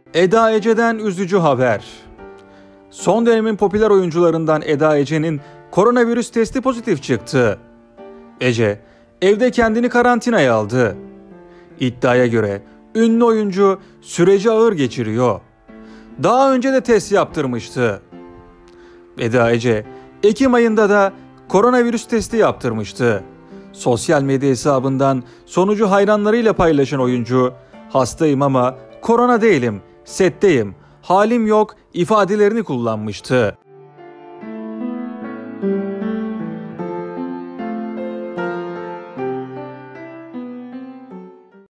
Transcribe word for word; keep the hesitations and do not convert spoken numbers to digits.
Eda Ece'den üzücü haber. Son dönemin popüler oyuncularından Eda Ece'nin koronavirüs testi pozitif çıktı. Ece, evde kendini karantinaya aldı. İddiaya göre ünlü oyuncu süreci ağır geçiriyor. Daha önce de test yaptırmıştı. Eda Ece, Ekim ayında da koronavirüs testi yaptırmıştı. Sosyal medya hesabından sonucu hayranlarıyla paylaşan oyuncu, "Hastayım ama korona değilim, setteyim, halim yok" ifadelerini kullanmıştı.